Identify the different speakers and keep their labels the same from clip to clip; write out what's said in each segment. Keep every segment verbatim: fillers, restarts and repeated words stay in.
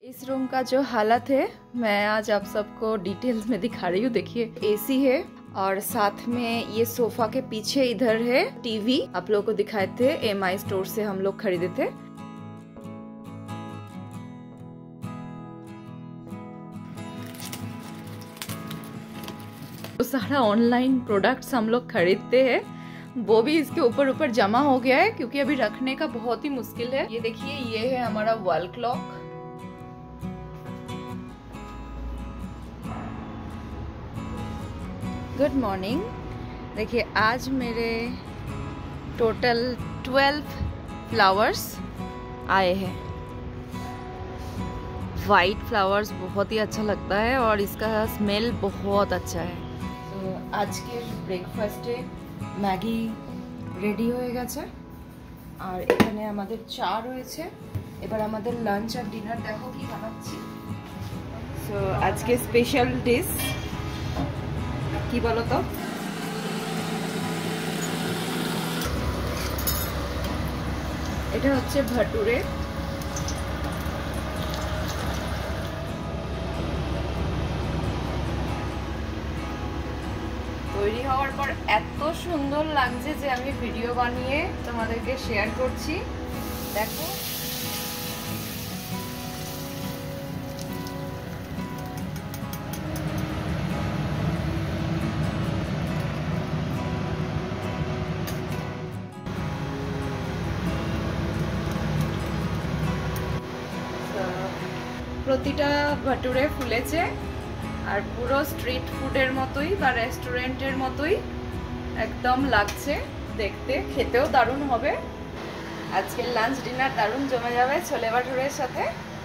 Speaker 1: इस रूम का जो हालत है मैं आज आप सबको डिटेल्स में दिखा रही हूँ। देखिए एसी है और साथ में ये सोफा के पीछे इधर है टीवी। आप लोगों को दिखाए थे एम आई स्टोर से हम लोग खरीदे थे। तो सारा ऑनलाइन प्रोडक्ट्स हम लोग खरीदते हैं, वो भी इसके ऊपर ऊपर जमा हो गया है क्योंकि अभी रखने का बहुत ही मुश्किल है। ये देखिए ये है हमारा वॉल क्लॉक। Good morning. देखिए आज मेरे टोटल ट्वेल्व फ्लावर्स आए हैं। वाइट फ्लावर्स बहुत ही अच्छा लगता है और इसका स्मेल बहुत अच्छा है। तो आज के ब्रेकफास्टे मैगी रेडी হয়ে গেছে আর এখানে আমাদের চা রয়েছে। এবার আমাদের লাঞ্চ আর ডিনার দেখো কি বানাচ্ছি। সো আজকে স্পেশাল ডিশ কি বলো তো? এটা হচ্ছে ভাটুরে। তৈরি হওয়ার পর এত সুন্দর লাগছে যে আমি ভিডিও বানিয়ে তোমাদেরকে শেয়ার করছি। দেখো প্রতিটা ভাটুরে ফুলেছে আর পুরো স্ট্রিট ফুডের মতোই বা রেস্টুরেন্টের মতোই একদম লাগছে দেখতে। খেতেও দারুণ হবে। আজকের লাঞ্চ ডিনার দারুণ জমে যাবে ছোলে ভাটুরের সাথে।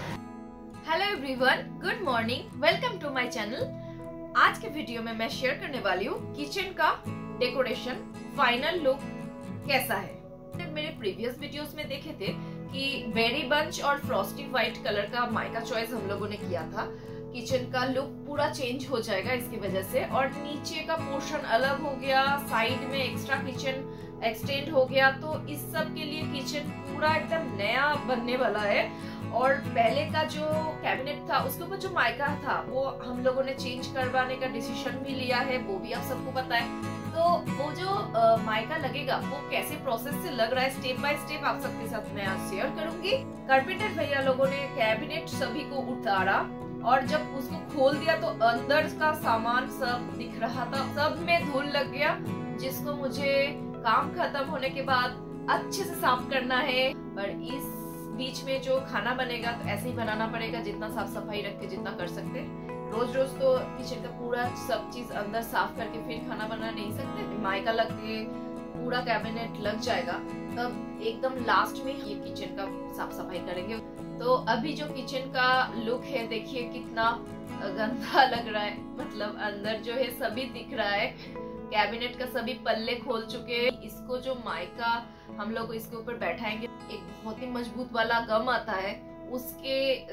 Speaker 2: Hello everyone, good morning, welcome to my channel. आज के वीडियो में मैं शेयर करने वाली हूँ किचन का डेकोरेशन फाइनल लुक कैसा है। मेरे प्रीवियस वीडियोस में देखे थे कि बेरी बंच और फ्रॉस्टी व्हाइट कलर का माइका चॉइस हम लोगों ने किया था। किचन का लुक पूरा चेंज हो जाएगा इसकी वजह से, और नीचे का पोर्शन अलग हो गया, साइड में एक्स्ट्रा किचन एक्सटेंड हो गया। तो इस सब के लिए किचन पूरा एकदम नया बनने वाला है। और पहले का जो कैबिनेट था उसके ऊपर जो माइका था वो हम लोगों ने चेंज करवाने का डिसीजन भी लिया है, वो भी आप सबको पता है। तो वो जो आ, माइका लगेगा वो कैसे प्रोसेस से लग रहा है स्टेप बाय स्टेप आप सबके साथ मैं आज शेयर करूंगी। कारपेंटर भैया लोगों ने कैबिनेट सभी को उतारा और जब उसको खोल दिया तो अंदर का सामान सब दिख रहा था, सब में धूल लग गया, जिसको मुझे काम खत्म होने के बाद अच्छे से साफ करना है। पर इस बीच में जो खाना बनेगा तो ऐसे ही बनाना पड़ेगा, जितना साफ सफाई रख के जितना कर सकते। रोज रोज तो किचन का पूरा सब चीज अंदर साफ करके फिर खाना बना नहीं सकते। माइका लग के पूरा कैबिनेट लग जाएगा तब एकदम लास्ट में ये किचन का साफ सफाई करेंगे। तो अभी जो किचन का लुक है देखिए कितना गंदा लग रहा है। मतलब अंदर जो है सभी दिख रहा है, कैबिनेट का सभी पल्ले खोल चुके हैं। इसको जो माइका हम लोग इसके ऊपर बैठाएंगे, एक बहुत ही मजबूत वाला गम आता है, उसके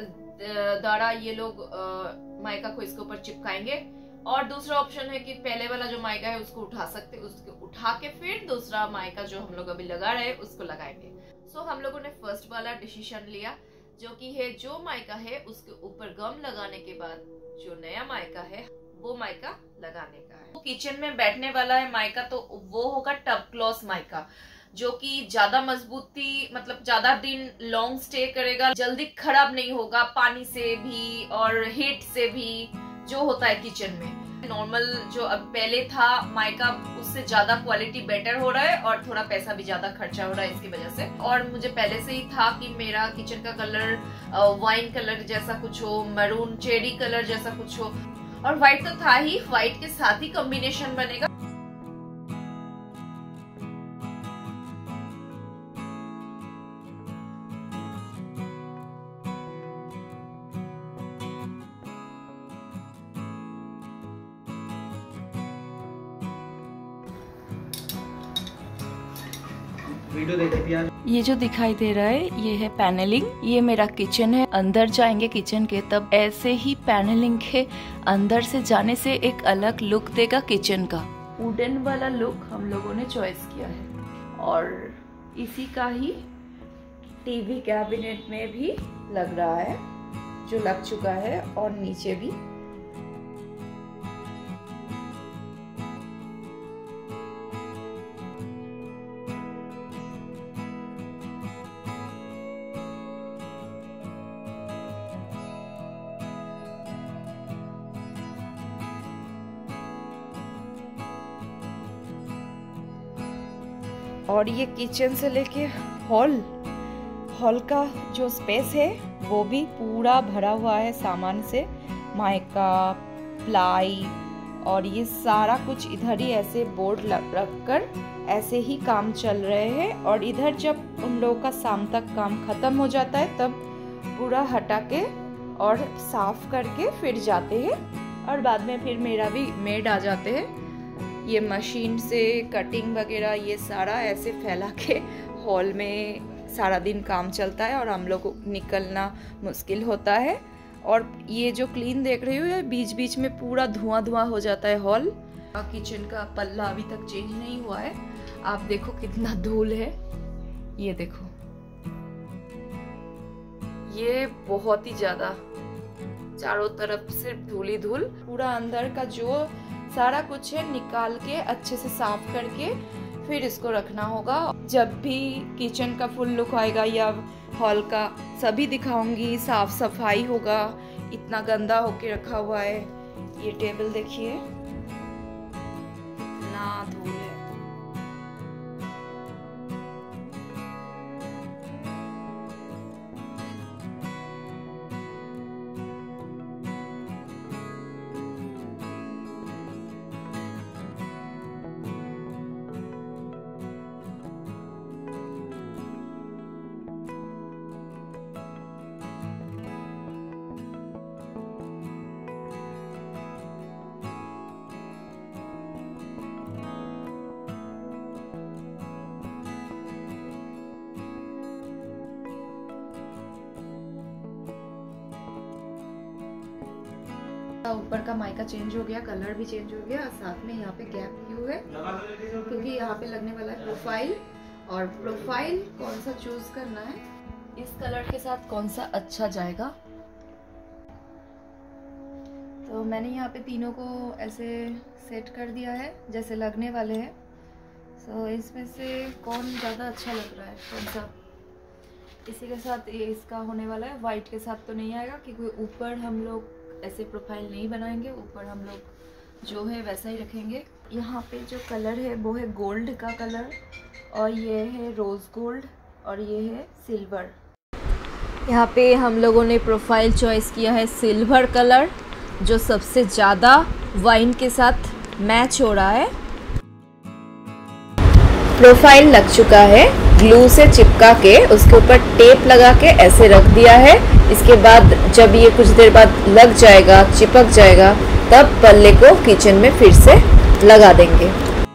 Speaker 2: द्वारा ये लोग माइका को इसके ऊपर चिपकाएंगे। और दूसरा ऑप्शन है कि पहले वाला जो माइका है उसको उठा सकते, उसको उठा के फिर दूसरा माइका जो हम लोग अभी लगा रहे हैं उसको लगाएंगे। सो so, हम लोगों ने फर्स्ट वाला डिसीजन लिया जो कि है जो माइका है उसके ऊपर गम लगाने के बाद जो नया माइका है वो माइका लगाने का है। तो किचन में बैठने वाला है माइका तो वो होगा टब क्लॉस माइका, जो कि ज्यादा मजबूती मतलब ज्यादा दिन लॉन्ग स्टे करेगा, जल्दी खराब नहीं होगा पानी से भी और हीट से भी जो होता है किचन में। नॉर्मल जो अब पहले था माइका उससे ज्यादा क्वालिटी बेटर हो रहा है और थोड़ा पैसा भी ज्यादा खर्चा हो रहा है इसकी वजह से। और मुझे पहले से ही था कि मेरा किचन का कलर वाइन कलर जैसा कुछ हो, मैरून चेरी कलर जैसा कुछ हो, और व्हाइट तो था ही, व्हाइट के साथ ही कॉम्बिनेशन बनेगा।
Speaker 3: वीडियो देखी थी आज।
Speaker 1: ये जो दिखाई दे रहा है ये है पैनलिंग। ये मेरा किचन है। अंदर जाएंगे किचन के तब ऐसे ही पैनलिंग के अंदर से जाने से एक अलग लुक देगा किचन का। वुडन वाला लुक हम लोगों ने चॉइस किया है और इसी का ही टीवी कैबिनेट में भी लग रहा है। जो लग चुका है और नीचे भी। और ये किचन से लेके हॉल हॉल का जो स्पेस है वो भी पूरा भरा हुआ है सामान से, माइका, प्लाई और ये सारा कुछ इधर ही ऐसे बोर्ड रख कर ऐसे ही काम चल रहे हैं। और इधर जब उन लोगों का शाम तक काम खत्म हो जाता है तब पूरा हटा के और साफ करके फिर जाते हैं। और बाद में फिर मेरा भी मेड आ जाते हैं। ये मशीन से कटिंग वगैरह ये सारा ऐसे फैला के हॉल में सारा दिन काम चलता है और हम लोग को निकलना मुश्किल होता है। और ये जो क्लीन देख रही हो, बीच बीच में पूरा धुआं धुआं हो जाता है हॉल। किचन का पल्ला अभी तक चेंज नहीं हुआ है। आप देखो कितना धूल है, ये देखो, ये बहुत ही ज्यादा चारों तरफ सिर्फ धूल ही धूल। पूरा अंदर का जो सारा कुछ है निकाल के अच्छे से साफ करके फिर इसको रखना होगा। जब भी किचन का फुल लुक आएगा या हॉल का सभी दिखाऊंगी, साफ सफाई होगा। इतना गंदा होके रखा हुआ है। ये टेबल देखिए इतना धूल है। ऊपर का माइका चेंज हो गया, कलर भी चेंज हो गया। साथ में यहाँ पे गैप क्यों है? क्योंकि यहाँ पे लगने वाला है प्रोफाइल। और प्रोफाइल कौन सा चूज करना है, इस कलर के साथ कौन सा अच्छा जाएगा। तो मैंने यहाँ पे तीनों को ऐसे सेट कर दिया है जैसे लगने वाले हैं। सो इसमें से कौन ज़्यादा अच्छा लग रहा है, कौन सा? इसी के साथ ये इसका होने वाला है। वाइट के साथ तो नहीं आएगा क्योंकि ऊपर हम लोग ऐसे प्रोफाइल नहीं बनाएंगे, ऊपर हम लोग जो है वैसा ही रखेंगे। यहाँ पे जो कलर है वो है गोल्ड का कलर, और ये है रोज़ गोल्ड, और ये है सिल्वर। यहाँ पे हम लोगों ने प्रोफाइल चॉइस किया है सिल्वर कलर, जो सबसे ज़्यादा वाइन के साथ मैच हो रहा है। प्रोफाइल लग चुका है, ग्लू से चिपका के उसके ऊपर टेप लगा के ऐसे रख दिया है। इसके बाद जब ये कुछ देर बाद लग जाएगा, चिपक जाएगा, तब पल्ले को किचन में फिर से लगा देंगे।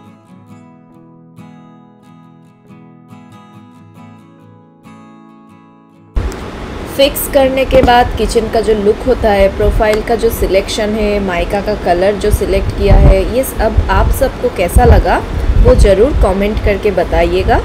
Speaker 1: फिक्स करने के बाद किचन का जो लुक होता है, प्रोफाइल का जो सिलेक्शन है, माइका का कलर जो सिलेक्ट किया है, ये अब आप सबको कैसा लगा वो ज़रूर कमेंट करके बताइएगा।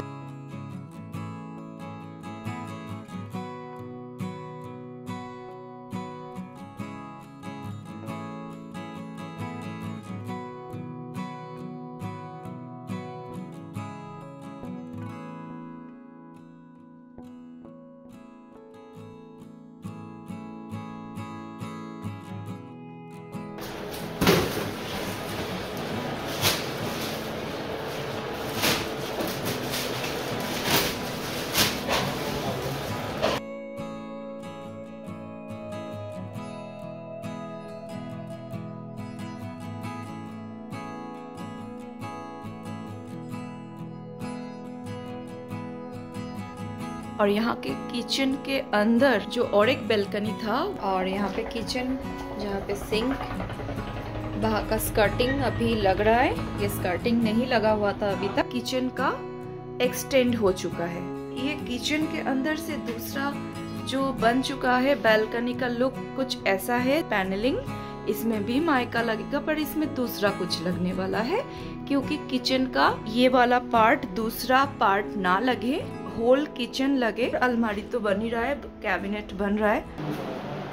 Speaker 1: और यहाँ के किचन के अंदर जो और एक बेल्कनी था, और यहाँ पे किचन जहाँ पे सिंक, वहाँ का स्कर्टिंग अभी लग रहा है। ये स्कर्टिंग नहीं लगा हुआ था अभी तक। किचन का एक्सटेंड हो चुका है। ये किचन के अंदर से दूसरा जो बन चुका है। बेल्कनी का लुक कुछ ऐसा है। पैनलिंग इसमें भी माइका लगेगा, पर इसमें दूसरा कुछ लगने वाला है, क्योंकि किचन का ये वाला पार्ट दूसरा पार्ट ना लगे, होल किचन लगे। अलमारी तो बन ही रहा है, कैबिनेट बन रहा है।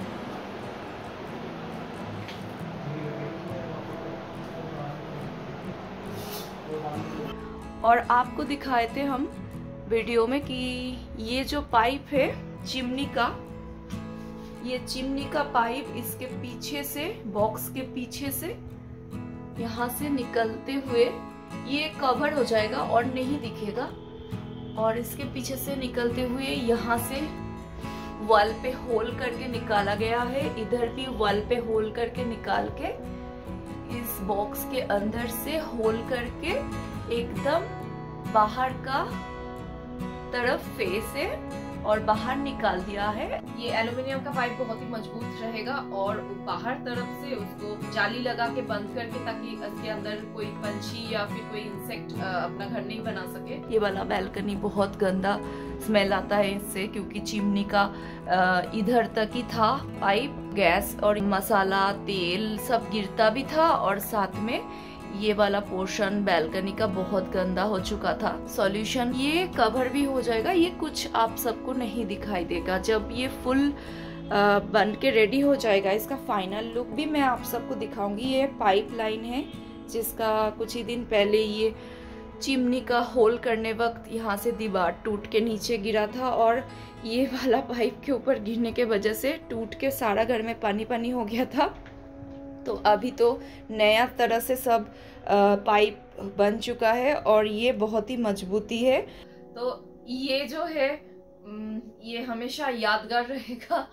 Speaker 1: और आपको दिखाए थे हम वीडियो में कि ये जो पाइप है चिमनी का, ये चिमनी का पाइप इसके पीछे से, बॉक्स के पीछे से यहाँ से निकलते हुए ये कवर हो जाएगा और नहीं दिखेगा, और इसके पीछे से निकलते हुए यहाँ से वॉल पे होल करके निकाला गया है। इधर भी वॉल पे होल करके निकाल के इस बॉक्स के अंदर से होल करके एकदम बाहर का तरफ फेस है और बाहर निकाल दिया है।
Speaker 2: ये एल्युमिनियम का पाइप बहुत ही मजबूत रहेगा और बाहर तरफ से उसको जाली लगा के बंद करके, ताकि इसके अंदर कोई पंछी या फिर कोई इंसेक्ट अपना घर नहीं बना सके।
Speaker 1: ये वाला बैल्कनी बहुत गंदा स्मेल आता है इससे, क्योंकि चिमनी का इधर तक ही था पाइप, गैस और मसाला तेल सब गिरता भी था, और साथ में ये वाला पोर्शन बैल्कनी का बहुत गंदा हो चुका था। सॉल्यूशन ये कवर भी हो जाएगा, ये कुछ आप सबको नहीं दिखाई देगा। जब ये फुल बन के रेडी हो जाएगा, इसका फाइनल लुक भी मैं आप सबको दिखाऊंगी। ये पाइप लाइन है जिसका कुछ ही दिन पहले ये चिमनी का होल करने वक्त यहाँ से दीवार टूट के नीचे गिरा था, और ये वाला पाइप के ऊपर गिरने के वजह से टूट के सारा घर में पानी पानी हो गया था। तो अभी तो नया तरह से सब पाइप बन चुका है और ये बहुत ही मजबूती है।
Speaker 2: तो ये जो है ये हमेशा यादगार रहेगा।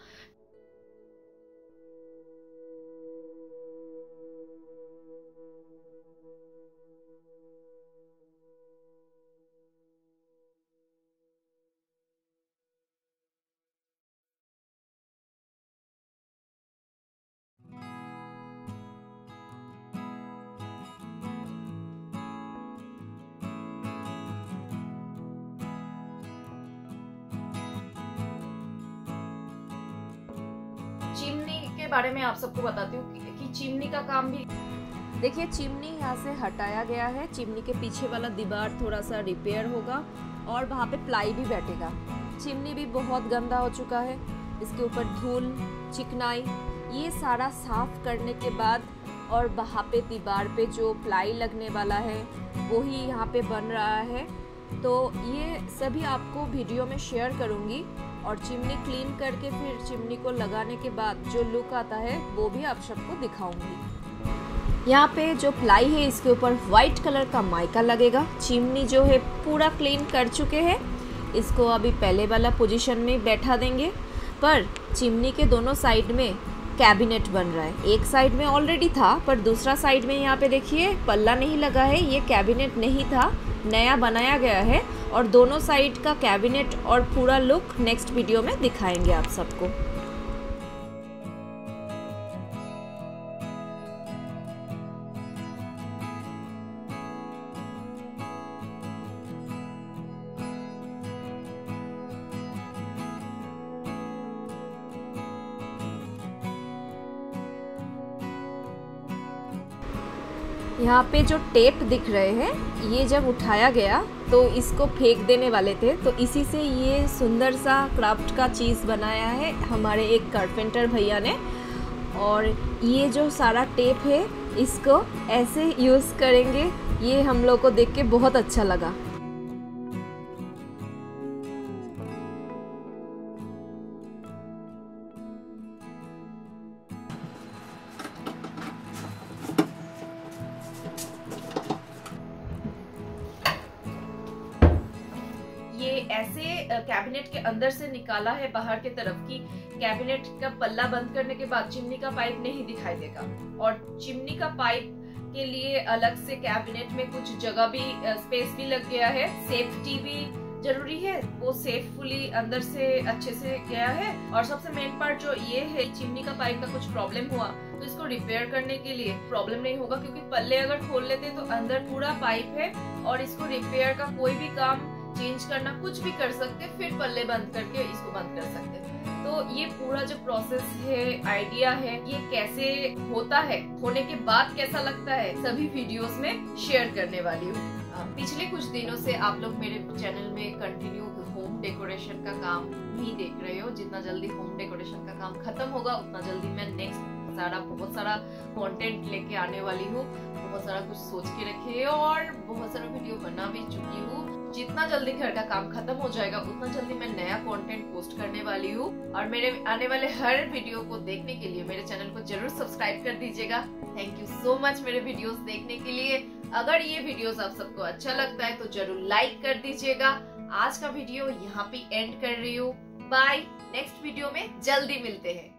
Speaker 2: चिमनी के बारे में आप सबको बताती हूँ कि, कि चिमनी का काम भी
Speaker 1: देखिए, चिमनी यहाँ से हटाया गया है। चिमनी के पीछे वाला दीवार थोड़ा सा रिपेयर होगा और वहाँ पे प्लाई भी बैठेगा। चिमनी भी बहुत गंदा हो चुका है, इसके ऊपर धूल चिकनाई, ये सारा साफ करने के बाद और वहाँ पे दीवार पे जो प्लाई लगने वाला है वो ही यहाँ पे बन रहा है। तो ये सभी आपको वीडियो में शेयर करूँगी, और चिमनी क्लीन करके फिर चिमनी को लगाने के बाद जो लुक आता है वो भी आप सबको दिखाऊंगी। यहाँ पे जो प्लाई है इसके ऊपर वाइट कलर का माइका लगेगा। चिमनी जो है पूरा क्लीन कर चुके हैं, इसको अभी पहले वाला पोजीशन में बैठा देंगे। पर चिमनी के दोनों साइड में कैबिनेट बन रहा है। एक साइड में ऑलरेडी था, पर दूसरा साइड में यहाँ पे देखिए पल्ला नहीं लगा है, ये कैबिनेट नहीं था, नया बनाया गया है। और दोनों साइड का कैबिनेट और पूरा लुक नेक्स्ट वीडियो में दिखाएंगे आप सबको। यहाँ पे जो टेप दिख रहे हैं, ये जब उठाया गया तो इसको फेंक देने वाले थे, तो इसी से ये सुंदर सा क्राफ्ट का चीज़ बनाया है हमारे एक कारपेंटर भैया ने। और ये जो सारा टेप है इसको ऐसे यूज़ करेंगे, ये हम लोग को देख के बहुत अच्छा लगा।
Speaker 2: ये ऐसे कैबिनेट के अंदर से निकाला है बाहर के तरफ की। कैबिनेट का पल्ला बंद करने के बाद चिमनी का पाइप नहीं दिखाई देगा, और चिमनी का पाइप के लिए अलग से कैबिनेट में कुछ जगह भी, स्पेस भी लग गया है। सेफ्टी भी जरूरी है, वो सेफुली अंदर से अच्छे से गया है। और सबसे मेन पार्ट जो ये है, चिमनी का पाइप का कुछ प्रॉब्लम हुआ तो इसको रिपेयर करने के लिए प्रॉब्लम नहीं होगा, क्योंकि पल्ले अगर खोल लेते तो अंदर पूरा पाइप है और इसको रिपेयर का कोई भी काम, चेंज करना, कुछ भी कर सकते, फिर पल्ले बंद करके इसको बंद कर सकते। तो ये पूरा जो प्रोसेस है, आइडिया है, ये कैसे होता है, होने के बाद कैसा लगता है, सभी वीडियोस में शेयर करने वाली हूँ। पिछले कुछ दिनों से आप लोग मेरे चैनल में कंटिन्यू होम डेकोरेशन का काम ही देख रहे हो। जितना जल्दी होम डेकोरेशन का काम खत्म होगा उतना जल्दी मैं नेक्स्ट सारा बहुत सारा कंटेंट लेके आने वाली हूँ। बहुत सारा कुछ सोच के रखे और बहुत सारा वीडियो वीडियो बना भी चुकी हूँ। जितना जल्दी घर का काम खत्म हो जाएगा उतना जल्दी मैं नया कंटेंट पोस्ट करने वाली हूँ। और मेरे आने वाले हर वीडियो को देखने के लिए मेरे चैनल को जरूर सब्सक्राइब कर दीजिएगा। थैंक यू सो मच मेरे वीडियोस देखने के लिए। अगर ये वीडियोस आप सबको अच्छा लगता है तो जरूर लाइक कर दीजिएगा। आज का वीडियो यहाँ पे एंड कर रही हूँ। बाय, नेक्स्ट वीडियो में जल्दी मिलते हैं।